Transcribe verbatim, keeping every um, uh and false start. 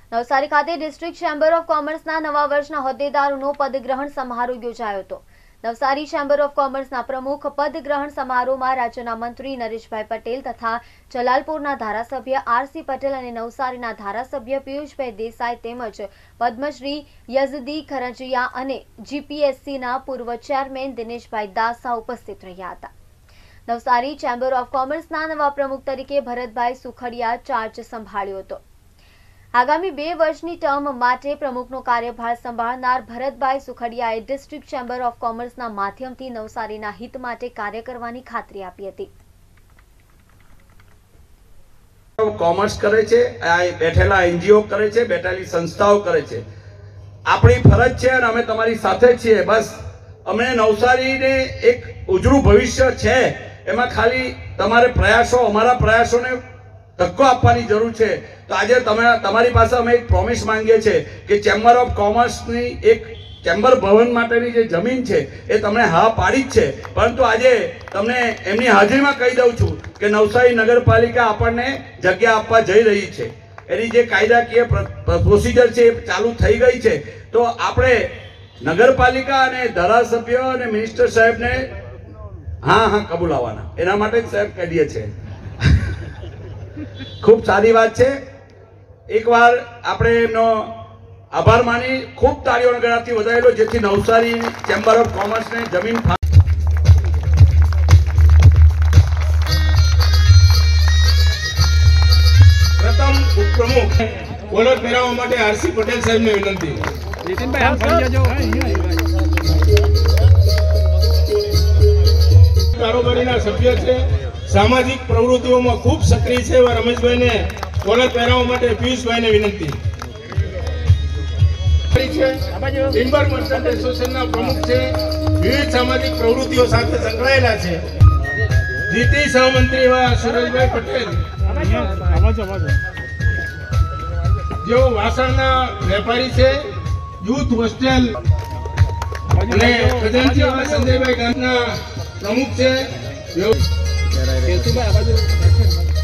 નવસારી ખાતે district chamber of કોમર્સના નવા વર્ષના હોદ્દેદારોનો પદગ્રહણ સમારોહ યોજાયો હતો। નવસારી ચેમ્બર ઓફ કોમર્સના પ્રમુખ પદગ્રહણ સમારોહમાં રાજ્યના મંત્રી નરેશભાઈ પટેલ તથા જલાલપુરના ધારાસભ્ય આરસી પટેલ અને નવસારીના ધારાસભ્ય પિયુષભાઈ દેસાઈ તેમજ પદ્મશ્રી યઝદી ખરંજિયા અને જીપીએસસીના પૂર્વ ચેરમેન દિનેશભાઈ દાસા ઉપસ્થિત રહ્યા હતા। નવસારી ચેમ્બર ઓફ કોમર્સના નવા પ્રમુખ તરીકે ભરતભાઈ સુખડિયા ચાર્જ સંભાળ્યો હતો। આગામી બે વર્ષની ટર્મ માટે પ્રમુખનો કાર્યભાર સંભાળનાર ભરતભાઈ સુખડિયાએ ડિસ્ટ્રિક્ટ ચેમ્બર ઓફ કોમર્સના માધ્યમથી નવસારીના હિત માટે કાર્ય કરવાની ખાતરી આપી હતી। કોમર્સ કરે છે, બેઠેલા એનજીઓ કરે છે, બેઠેલી સંસ્થાઓ કરે છે। આપણી ફરજ છે અને અમે તમારી સાથે છીએ। બસ અમે નવસારીને એક ઉજળું ભવિષ્ય છે, એમાં ખાલી તમારે પ્રયાસો, અમારા પ્રયાસોને ધક્કો આપવાની જરૂર છે। તો આજે તમે તમારી પાસે અમે એક પ્રોમિસ માંગીએ છીએ કે ચેમ્બર ઓફ કોમર્સની એક ચેમ્બર ભવન માટેની જે જમીન છે એ તમને હા પાડી જ છે, પરંતુ આજે તમને એમની હાજરીમાં કહી દઉં છું કે નવસારી નગરપાલિકા આપણને જગ્યા આપવા જઈ રહી છે। એની જે કાયદાકીય પ્રોસિજર છે એ ચાલુ થઈ ગઈ છે। તો આપણે નગરપાલિકા અને ધારાસભ્ય અને મિનિસ્ટર સાહેબને હા હા કબૂલાવાના, એના માટે જ સાહેબ કહીએ છીએ। ખૂબ સારી વાત છે। એકવાર આપણે એમનો આભાર માની ખૂબ તાળીઓના ગળાથી વધારેલો, જેથી નવસારી ચેમ્બર ઓફ કોમર્સને જમીન પ્રથમ ઉપપ્રમુખ કોલર પહેરાવવા માટે આરસી પટેલ સાહેબને વિનંતી। નીતિનભાઈ આપ ફરી જજો। કારોબારીના સભ્ય છે, સામાજિક પ્રવૃત્તિઓમાં ખૂબ સક્રિય છે એવા રમેશભાઈને કોલર પહેરાવવા માટે પિયુષભાઈને વિનંતી છે। ટિમ્બર મર્ચન્ટ એસોસિએશનના પ્રમુખ છે, વિવિધ સામાજિક પ્રવૃત્તિઓ સાથે સંકળાયેલા છે। જીતી સહમંત્રી એવા સુરેશભાઈ પટેલ, જેઓ વાસણના વેપારી છે, યુથ હોસ્ટેલ અને ખજાનચી એવા સંજયભાઈ ગામના પ્રમુખ છે।